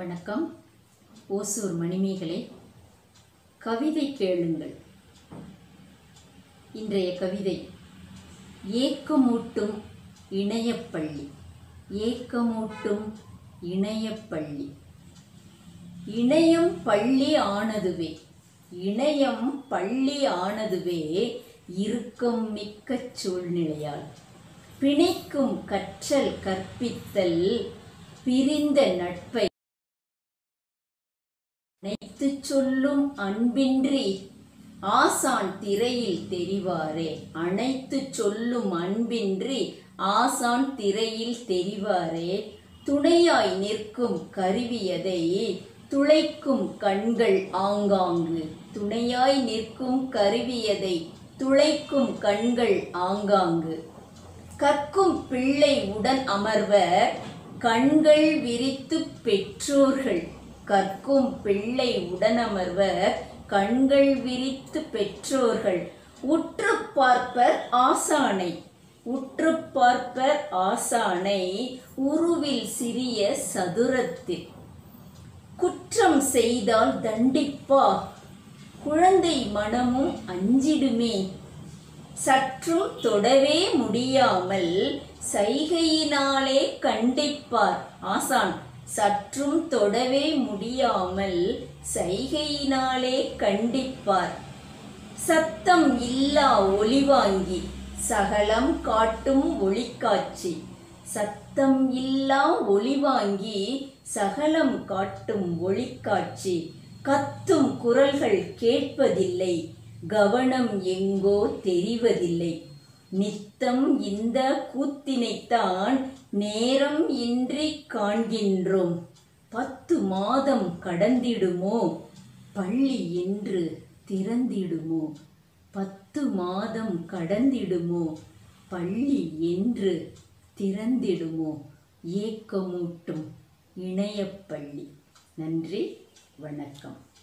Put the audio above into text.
வணக்கம். ஓசூர் மணிமேகலை. கவிதை கேளுங்கள். இன்றைய கவிதை ஏக்கமூட்டும் இணையப்பள்ளி. ஏக்கமூட்டும் இணையப்பள்ளி. இணையம் பள்ளி ஆனதுவே, இணையம் பள்ளி ஆனதுவே இறுக்கம் மிக்க சூழ்நிலையால். பிணைக்கும் கற்றல் கற்பித்தல் பிரிந்த நட்பை அணைத்து சொல்லும் அன்பின்றி ஆசான் திரையில் தெரிவாரே. அணைத்து சொல்லும் அன்பின்றி ஆசான் திரையில் தெரிவாரே. துணையாய் நிற்கும் கருவியதை துளைக்கும் கண்கள் ஆங்காங்கு. துணையாய் நிற்கும் கருவியதை துளைக்கும் கண்கள் ஆங்காங்கு. கற்கும் பிள்ளை உடன் அமர்வர் கண்கள் விரித்து பெற்றோர்கள். கற்கும் பிள்ளை உடனமர்வர் கண்கள் விரித்து பெற்றோர்கள். உற்று பார்ப்பர் ஆசானை, உற்று பார்ப்பர் ஆசானை உருவில் சிறிய சதுரத்தில். குற்றம் செய்தால் தண்டிப்பா, குழந்தை மனமும் அஞ்சிடுமே. சற்றும் தொடவே முடியாமல் சைகையினாலே கண்டிப்பார் ஆசான். சற்றும் தொடவே முடியாமல் சைகையினாலே கண்டிப்பார். சத்தம் இல்லா ஒளிவாங்கி சகலம் காட்டும் ஒளிக்காட்சி. சத்தம் இல்லா ஒளிவாங்கி சகலம் காட்டும் ஒளிக்காட்சி. கத்தும் குரல்கள் கேட்பதில்லை, கவனம் எங்கோ தெரிவதில்லை. நித்தம் இந்த கூத்தினைத்தான் நேரம் இன்றி காண்கின்றோம். 10 மாதம் கடந்திடுமோ பள்ளி என்று திறந்திடுமோ. 10 மாதம் கடந்திடுமோ பள்ளி என்று திறந்திடுமோ. ஏக்கமூட்டும் இணையப்பள்ளி. நன்றி, வணக்கம்.